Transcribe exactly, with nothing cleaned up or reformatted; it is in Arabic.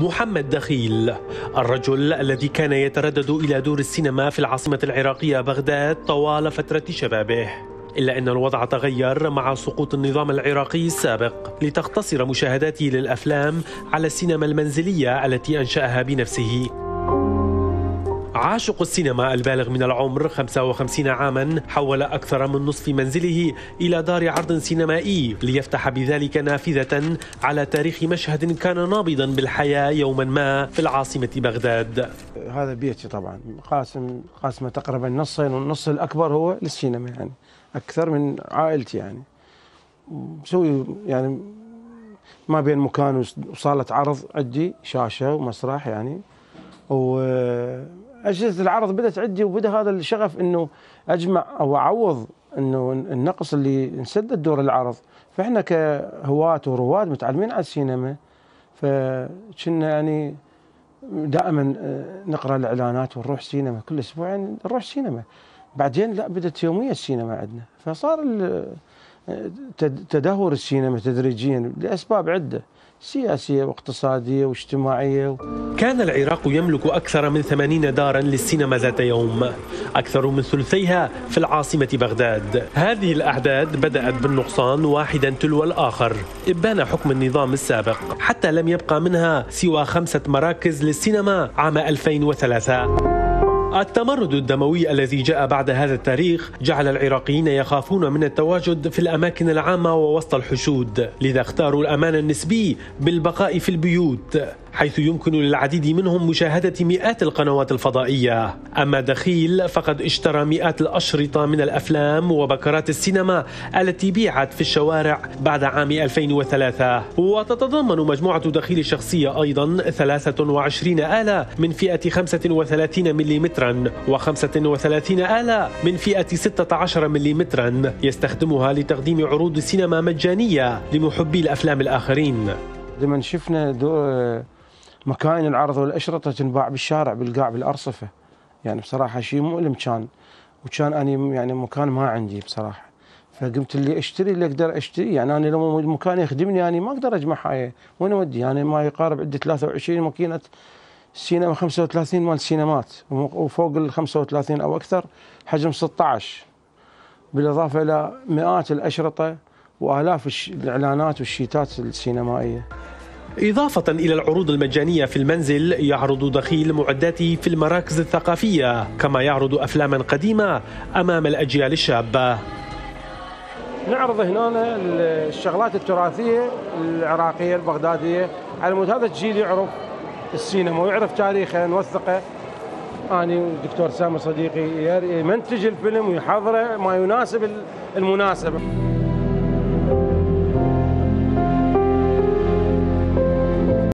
محمد دخيل، الرجل الذي كان يتردد إلى دور السينما في العاصمة العراقية بغداد طوال فترة شبابه، إلا أن الوضع تغير مع سقوط النظام العراقي السابق لتقتصر مشاهداته للأفلام على السينما المنزلية التي أنشأها بنفسه. عاشق السينما البالغ من العمر خمسة وخمسين عاما حول أكثر من نصف منزله إلى دار عرض سينمائي ليفتح بذلك نافذة على تاريخ مشهد كان نابضا بالحياة يوما ما في العاصمة بغداد. هذا بيتي طبعا قاسم قاسمه تقريبا نصين، والنص الأكبر هو للسينما، يعني أكثر من عائلتي، يعني مسوي يعني ما بين مكان وصالة عرض عندي شاشة ومسرح يعني، و أجهزة العرض بدأت عندي، وبدأ هذا الشغف إنه أجمع أو أعوض إنه النقص اللي نسدد دور العرض. فإحنا كهواة ورواد متعلمين على السينما، فكنا يعني دائما نقرأ الإعلانات ونروح سينما كل أسبوعين، نروح سينما. بعدين لا، بدأت يومية السينما عندنا، فصار تدهور السينما تدريجيا لأسباب عدة سياسية واقتصادية واجتماعية. كان العراق يملك أكثر من ثمانين دارا للسينما ذات يوم، أكثر من ثلثيها في العاصمة بغداد. هذه الأعداد بدأت بالنقصان واحدا تلو الآخر إبان حكم النظام السابق، حتى لم يبقى منها سوى خمسة مراكز للسينما عام ألفين وثلاثة. التمرد الدموي الذي جاء بعد هذا التاريخ جعل العراقيين يخافون من التواجد في الأماكن العامة ووسط الحشود، لذا اختاروا الأمان النسبي بالبقاء في البيوت، حيث يمكن للعديد منهم مشاهدة مئات القنوات الفضائية. أما دخيل فقد اشترى مئات الأشرطة من الأفلام وبكرات السينما التي بيعت في الشوارع بعد عام ألفين وثلاثة. وتتضمن مجموعة دخيل الشخصية أيضا ثلاثة وعشرين آلة من فئة خمسة وثلاثين مليمترا وخمسة وثلاثين آلة من فئة ستة عشر مليمترا يستخدمها لتقديم عروض سينما مجانية لمحبي الأفلام الآخرين. لما شفنا دور مكاين العرض والأشرطة تنباع بالشارع بالقاع بالأرصفة، يعني بصراحة شيء مؤلم كان، وكان أنا يعني مكان ما عندي بصراحة، فقمت اللي أشتري اللي أقدر أشتري. يعني أنا لو المكان يخدمني أنا ما أقدر أجمع هاي، وين أودي؟ يعني ما يقارب عندي ثلاثة وعشرين ماكينة السينما، خمسة وثلاثين مال السينمات، وفوق ال خمسة وثلاثين أو أكثر حجم ستة عشر، بالإضافة إلى مئات الأشرطة وآلاف الإعلانات والشيتات السينمائية. إضافة إلى العروض المجانية في المنزل، يعرض دخيل معداته في المراكز الثقافية، كما يعرض أفلاما قديمة أمام الأجيال الشابة. نعرض هنا الشغلات التراثية العراقية البغدادية، على مود هذا الجيل يعرف السينما ويعرف تاريخه، نوثقه. أنا والدكتور سامي صديقي يمنتج الفيلم ويحضره ما يناسب المناسبة.